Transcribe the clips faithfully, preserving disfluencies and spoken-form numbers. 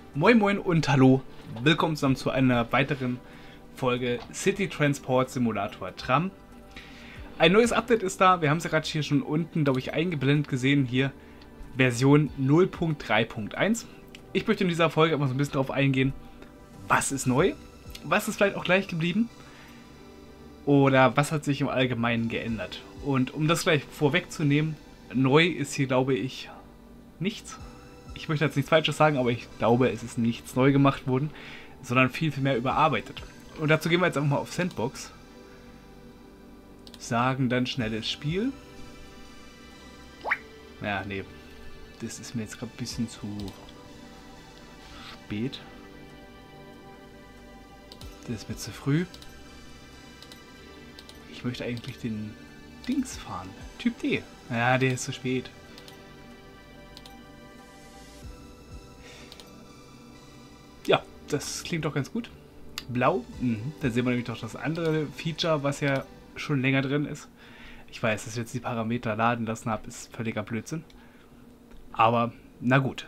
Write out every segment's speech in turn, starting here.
Moin Moin und hallo, willkommen zusammen zu einer weiteren Folge City Transport Simulator Tram. Ein neues Update ist da, wir haben es ja gerade hier schon unten, glaube ich, eingeblendet gesehen, hier Version null Punkt drei Punkt eins. Ich möchte in dieser Folge immer so ein bisschen darauf eingehen, was ist neu, was ist vielleicht auch gleich geblieben oder was hat sich im Allgemeinen geändert. Und um das gleich vorwegzunehmen, neu ist hier, glaube ich, nichts. Ich möchte jetzt nichts Falsches sagen, aber ich glaube, es ist nichts neu gemacht worden, sondern viel, viel mehr überarbeitet. Und dazu gehen wir jetzt einfach mal auf Sandbox. Sagen dann schnelles Spiel. Ja, nee. Das ist mir jetzt gerade ein bisschen zu spät. Das ist mir zu früh. Ich möchte eigentlich den Dings fahren. Typ D. Ja, der ist zu spät. Ja, das klingt doch ganz gut. Blau, mhm. Da sehen wir nämlich doch das andere Feature, was ja schon länger drin ist. Ich weiß, dass ich jetzt die Parameter laden lassen habe, ist völliger Blödsinn. Aber, na gut.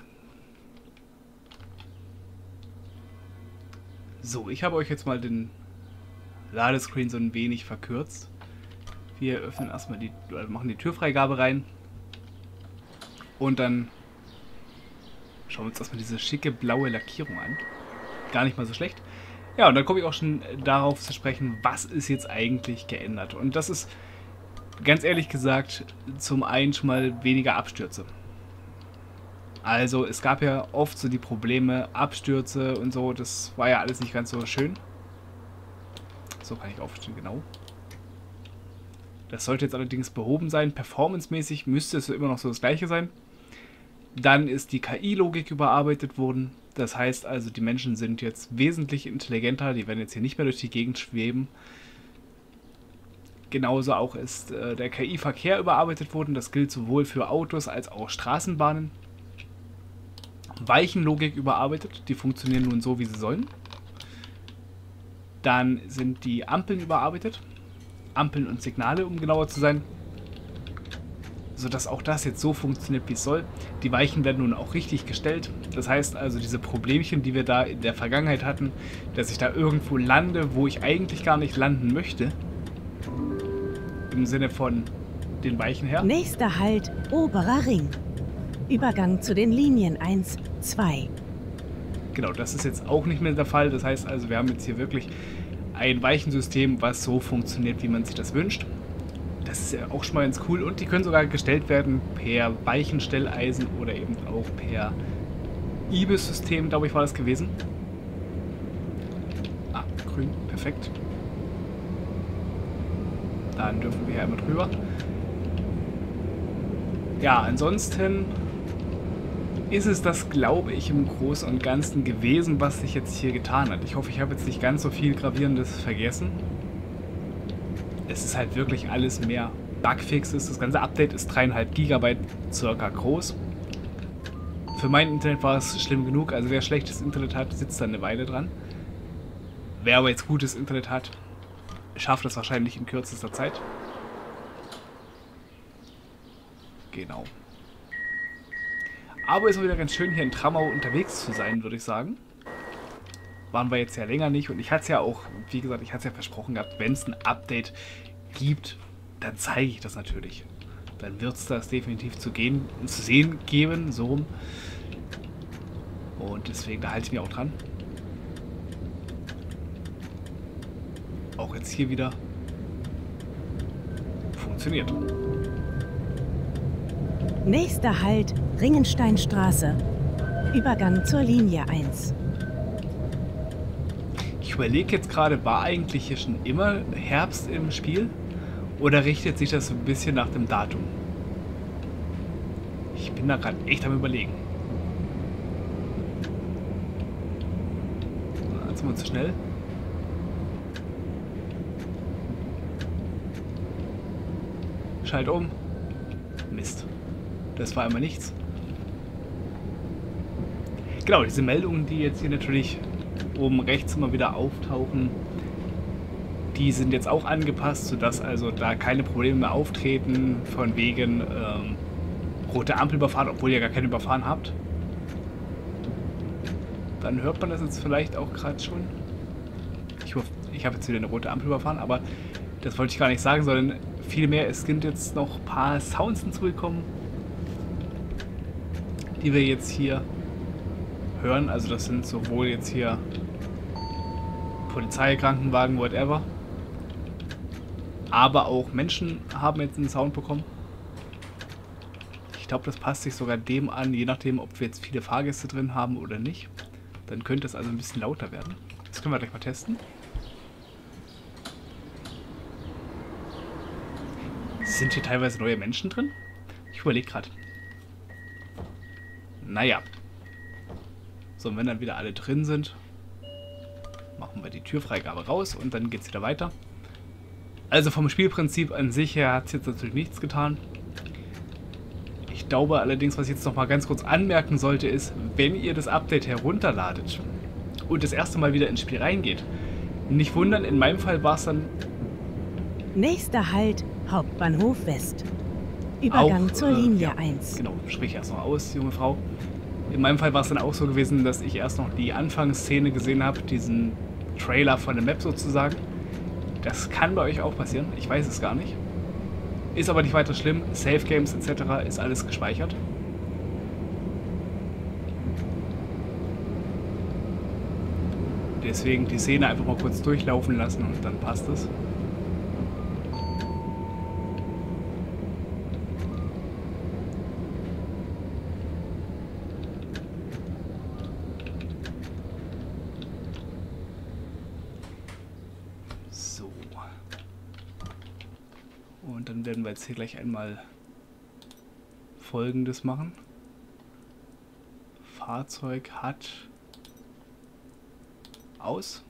So, ich habe euch jetzt mal den Ladescreen so ein wenig verkürzt. Wir öffnen erstmal die, oder machen die Türfreigabe rein. Und dann schauen wir uns erstmal diese schicke blaue Lackierung an. Gar nicht mal so schlecht. Ja, und dann komme ich auch schon darauf zu sprechen, was ist jetzt eigentlich geändert. Und das ist, ganz ehrlich gesagt, zum einen schon mal weniger Abstürze. Also es gab ja oft so die Probleme, Abstürze und so, das war ja alles nicht ganz so schön. So kann ich aufstehen, genau. Das sollte jetzt allerdings behoben sein. Performancemäßig müsste es immer noch so das gleiche sein. Dann ist die K I-Logik überarbeitet worden. Das heißt also, die Menschen sind jetzt wesentlich intelligenter. Die werden jetzt hier nicht mehr durch die Gegend schweben. Genauso auch ist äh, der K I-Verkehr überarbeitet worden. Das gilt sowohl für Autos als auch Straßenbahnen. Weichenlogik überarbeitet. Die funktionieren nun so, wie sie sollen. Dann sind die Ampeln überarbeitet. Ampeln und Signale, um genauer zu sein. Sodass auch das jetzt so funktioniert, wie es soll. Die Weichen werden nun auch richtig gestellt. Das heißt also, diese Problemchen, die wir da in der Vergangenheit hatten, dass ich da irgendwo lande, wo ich eigentlich gar nicht landen möchte. Im Sinne von den Weichen her. Nächster Halt, oberer Ring. Übergang zu den Linien eins, zwei. Genau, das ist jetzt auch nicht mehr der Fall. Das heißt also, wir haben jetzt hier wirklich ein Weichensystem, was so funktioniert, wie man sich das wünscht. Das ist ja auch schon mal ganz cool. Und die können sogar gestellt werden per Weichenstelleisen oder eben auch per I B I S-System, glaube ich, war das gewesen. Ah, grün, perfekt. Dann dürfen wir hier einmal drüber. Ja, ansonsten ist es das, glaube ich, im Großen und Ganzen gewesen, was sich jetzt hier getan hat. Ich hoffe, ich habe jetzt nicht ganz so viel Gravierendes vergessen. Es ist halt wirklich alles mehr Bugfixes. Das ganze Update ist dreieinhalb Gigabyte circa groß. Für mein Internet war es schlimm genug. Also wer schlechtes Internet hat, sitzt da eine Weile dran. Wer aber jetzt gutes Internet hat, schafft das wahrscheinlich in kürzester Zeit. Genau. Aber es ist wieder ganz schön, hier in Tramau unterwegs zu sein, würde ich sagen. Waren wir jetzt ja länger nicht. Und ich hatte es ja auch, wie gesagt, ich hatte es ja versprochen gehabt, wenn es ein Update gibt, dann zeige ich das natürlich. Dann wird es das definitiv zu, gehen, zu sehen geben, so rum. Und deswegen, da halte ich mich auch dran. Auch jetzt hier wieder funktioniert. Nächster Halt, Ringensteinstraße. Übergang zur Linie eins. Ich überlege jetzt gerade, war eigentlich hier schon immer Herbst im Spiel? Oder richtet sich das so ein bisschen nach dem Datum? Ich bin da gerade echt am Überlegen. Jetzt sind wir zu schnell. Schalt um. Mist. Das war immer nichts. Genau, diese Meldungen, die jetzt hier natürlich oben rechts immer wieder auftauchen, die sind jetzt auch angepasst, sodass also da keine Probleme mehr auftreten, von wegen ähm, rote Ampel überfahren, obwohl ihr gar keine überfahren habt. dann hört man das jetzt vielleicht auch gerade schon. Ich hoffe, ich habe jetzt wieder eine rote Ampel überfahren, aber das wollte ich gar nicht sagen, sondern vielmehr, es sind jetzt noch ein paar Sounds hinzugekommen, die wir jetzt hier hören. Also das sind sowohl jetzt hier Polizei, Krankenwagen, whatever, aber auch Menschen haben jetzt einen Sound bekommen. Ich glaube, das passt sich sogar dem an, je nachdem, ob wir jetzt viele Fahrgäste drin haben oder nicht. Dann könnte es also ein bisschen lauter werden. Das können wir gleich mal testen. Sind hier teilweise neue Menschen drin? Ich überlege gerade. Naja. So, und wenn dann wieder alle drin sind, machen wir die Türfreigabe raus und dann geht es wieder weiter. Also vom Spielprinzip an sich her hat es jetzt natürlich nichts getan. Ich glaube allerdings, was ich jetzt noch mal ganz kurz anmerken sollte, ist, wenn ihr das Update herunterladet und das erste Mal wieder ins Spiel reingeht, nicht wundern, in meinem Fall war es dann... Nächster Halt, Hauptbahnhof West. Übergang auch, zur äh, Linie ja, eins. Genau, sprich erst noch aus, junge Frau. In meinem Fall war es dann auch so gewesen, dass ich erst noch die Anfangsszene gesehen habe, diesen Trailer von der Map sozusagen. Das kann bei euch auch passieren, ich weiß es gar nicht. Ist aber nicht weiter schlimm. Save Games et cetera ist alles gespeichert. Deswegen die Szene einfach mal kurz durchlaufen lassen und dann passt es. So. Und dann werden wir jetzt hier gleich einmal Folgendes machen. Fahrzeug hat aus.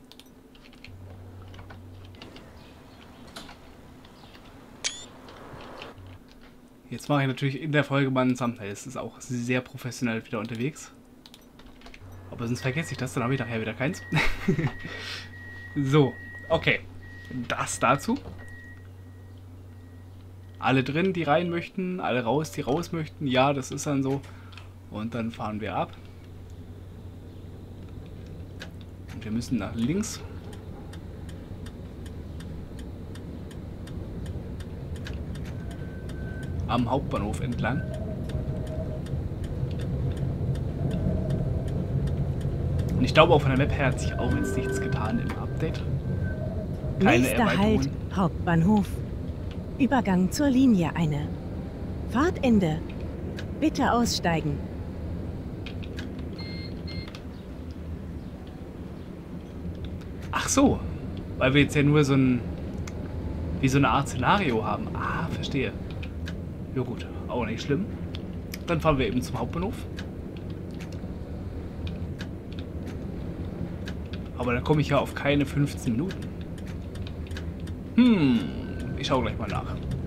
Jetzt mache ich natürlich in der Folge mal ein Thumbnail. Es ist auch sehr professionell wieder unterwegs. Aber sonst vergesse ich das, dann habe ich nachher wieder keins. So, okay. Das dazu. Alle drin, die rein möchten, alle raus, die raus möchten. Ja, das ist dann so. Und dann fahren wir ab. Und wir müssen nach links. Am Hauptbahnhof entlang. Und ich glaube, auch von der Map her hat sich auch jetzt nichts getan im Update. Keine Nächster Halt, Hauptbahnhof. Übergang zur Linie eine. Fahrtende. Bitte aussteigen. Ach so, weil wir jetzt ja nur so ein, wie so eine Art Szenario haben. Ah, verstehe. Ja gut, auch nicht schlimm. Dann fahren wir eben zum Hauptbahnhof. Aber dann komme ich ja auf keine fünfzehn Minuten. Hm, ich schaue gleich mal nach.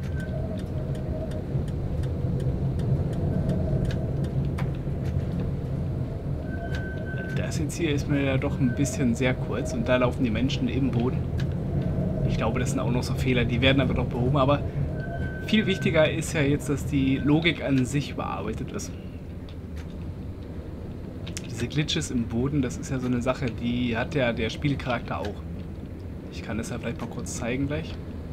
Das jetzt hier ist mir ja doch ein bisschen sehr kurz und da laufen die Menschen im Boden. Ich glaube, das sind auch noch so Fehler, die werden aber doch behoben. Aber viel wichtiger ist ja jetzt, dass die Logik an sich überarbeitet ist. Diese Glitches im Boden, das ist ja so eine Sache, die hat ja der Spielcharakter auch. Ich kann das ja vielleicht mal kurz zeigen gleich.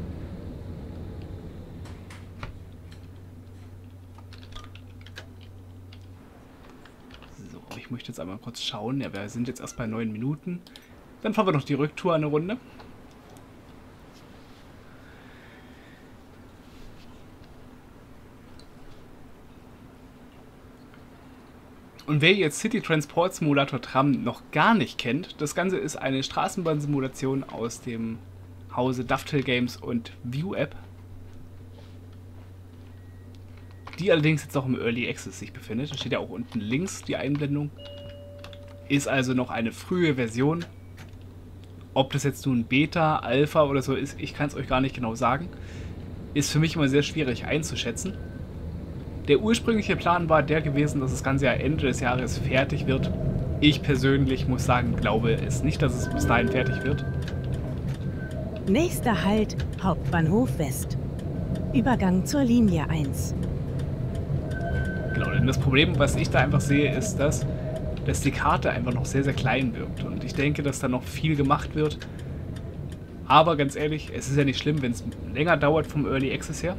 So, ich möchte jetzt einmal kurz schauen. Ja, wir sind jetzt erst bei neun Minuten. Dann fahren wir noch die Rücktour eine Runde. Und wer jetzt City Transport Simulator Tram noch gar nicht kennt, das Ganze ist eine Straßenbahnsimulation aus dem Hause Dovetail Games und View App, die allerdings jetzt noch im Early Access sich befindet. Da steht ja auch unten links die Einblendung. Ist also noch eine frühe Version. Ob das jetzt nun Beta, Alpha oder so ist, ich kann es euch gar nicht genau sagen. Ist für mich immer sehr schwierig einzuschätzen. Der ursprüngliche Plan war der gewesen, dass das Ganze ja Ende des Jahres fertig wird. Ich persönlich muss sagen, glaube es nicht, dass es bis dahin fertig wird. Nächster Halt, Hauptbahnhof West. Übergang zur Linie eins. Genau, denn das Problem, was ich da einfach sehe, ist, dass dass die Karte einfach noch sehr, sehr klein wirkt. Und ich denke, dass da noch viel gemacht wird. Aber ganz ehrlich, es ist ja nicht schlimm, wenn es länger dauert vom Early Access her.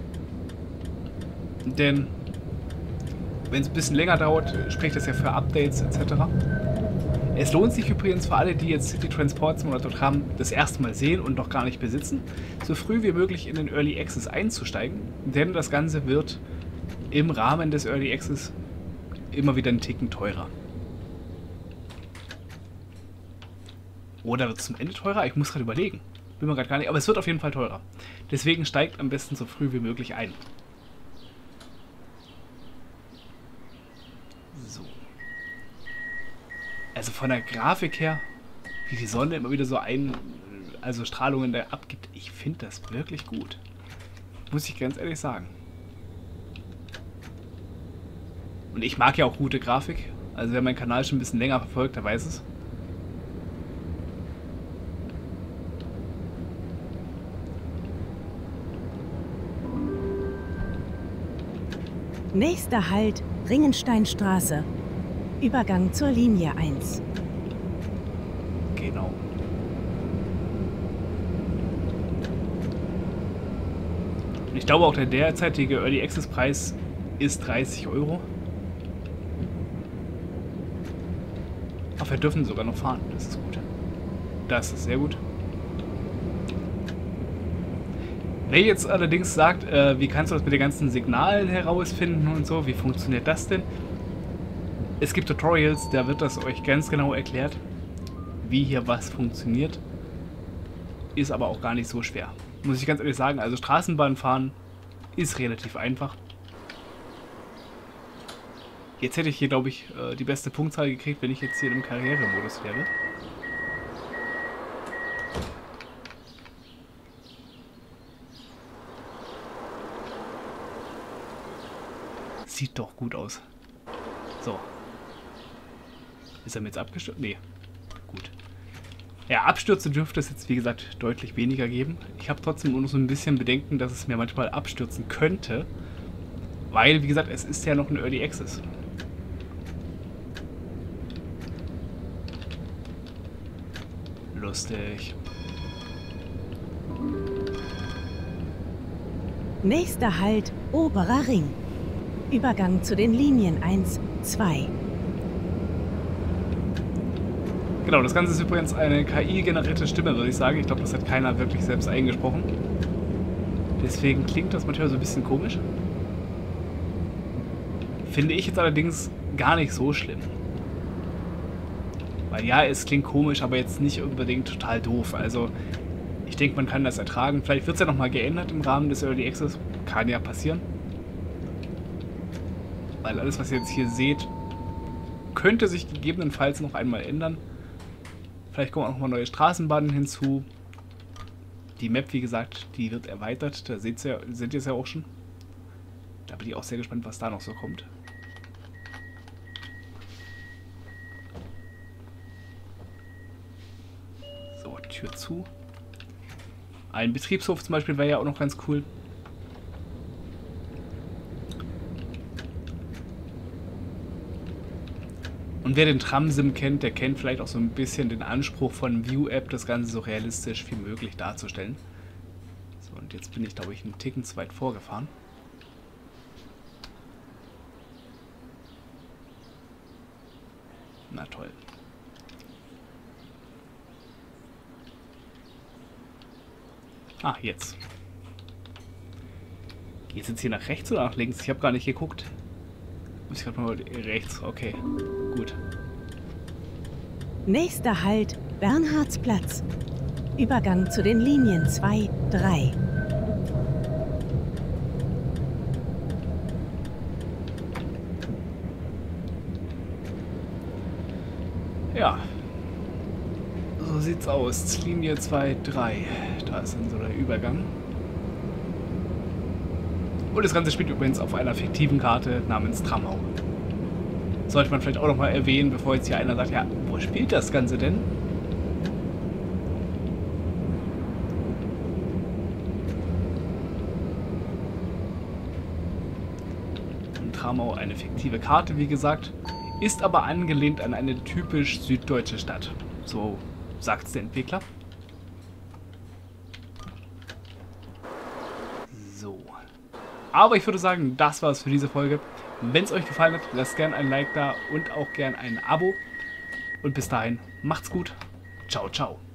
Denn wenn es ein bisschen länger dauert, spricht das ja für Updates et cetera. Es lohnt sich übrigens für alle, die jetzt City Transport Simulator Tram das erste Mal sehen und noch gar nicht besitzen, so früh wie möglich in den Early Access einzusteigen, denn das Ganze wird im Rahmen des Early Access immer wieder einen Ticken teurer. Oder wird es zum Ende teurer? Ich muss gerade überlegen. Bin mir gerade gar nicht, aber es wird auf jeden Fall teurer. Deswegen steigt am besten so früh wie möglich ein. So. Also von der Grafik her, wie die Sonne immer wieder so ein, also Strahlungen da abgibt, ich finde das wirklich gut. Muss ich ganz ehrlich sagen. Und ich mag ja auch gute Grafik. Also wer meinen Kanal schon ein bisschen länger verfolgt, der weiß es. Nächster Halt, Ringensteinstraße. Übergang zur Linie eins. Genau. Und ich glaube auch der derzeitige Early Access Preis ist dreißig Euro. Aber wir dürfen sogar noch fahren, das ist gut. Das ist sehr gut. Wer jetzt allerdings sagt, äh, wie kannst du das mit den ganzen Signalen herausfinden und so, wie funktioniert das denn? Es gibt Tutorials, da wird das euch ganz genau erklärt, wie hier was funktioniert. Ist aber auch gar nicht so schwer. Muss ich ganz ehrlich sagen, also Straßenbahn fahren ist relativ einfach. Jetzt hätte ich hier, glaube ich, äh, die beste Punktzahl gekriegt, wenn ich jetzt hier im Karrieremodus wäre. Sieht doch gut aus. So. Ist er mir jetzt abgestürzt? Nee. Gut. Ja, Abstürze dürfte es jetzt, wie gesagt, deutlich weniger geben. Ich habe trotzdem nur noch so ein bisschen Bedenken, dass es mir manchmal abstürzen könnte. Weil, wie gesagt, es ist ja noch ein Early Access. Lustig. Nächster Halt, Oberer Ring. Übergang zu den Linien eins, zwei. Genau, das Ganze ist übrigens eine K I-generierte Stimme, würde ich sagen. Ich glaube, das hat keiner wirklich selbst eingesprochen. Deswegen klingt das manchmal so ein bisschen komisch. Finde ich jetzt allerdings gar nicht so schlimm. Weil ja, es klingt komisch, aber jetzt nicht unbedingt total doof. Also, ich denke, man kann das ertragen. Vielleicht wird es ja nochmal geändert im Rahmen des Early Access. Kann ja passieren. Weil alles, was ihr jetzt hier seht, könnte sich gegebenenfalls noch einmal ändern. Vielleicht kommen auch nochmal neue Straßenbahnen hinzu. Die Map, wie gesagt, die wird erweitert. Da seht ihr, seht ihr es ja auch schon. Da bin ich auch sehr gespannt, was da noch so kommt. So, Tür zu. Ein Betriebshof zum Beispiel wäre ja auch noch ganz cool. Und wer den Tram-Sim kennt, der kennt vielleicht auch so ein bisschen den Anspruch von View-App, das Ganze so realistisch wie möglich darzustellen. So, und jetzt bin ich, glaube ich, einen Ticken zu weit vorgefahren. Na toll. Ah, jetzt. Geht's jetzt hier nach rechts oder nach links? Ich habe gar nicht geguckt. Muss ich gerade mal rechts. Okay, gut. Nächster Halt, Bernhardsplatz. Übergang zu den Linien zwei, drei. Ja. So sieht's aus. Linie zwei, drei. Da ist dann so der Übergang. Und das Ganze spielt übrigens auf einer fiktiven Karte namens Tramau. Sollte man vielleicht auch nochmal erwähnen, bevor jetzt hier einer sagt, ja, wo spielt das Ganze denn? Und Tramau eine fiktive Karte, wie gesagt. ist aber angelehnt an eine typisch süddeutsche Stadt. So sagt es der Entwickler. So. Aber ich würde sagen, das war's für diese Folge. Wenn es euch gefallen hat, lasst gerne ein Like da und auch gerne ein Abo. Und bis dahin, macht's gut. Ciao, ciao.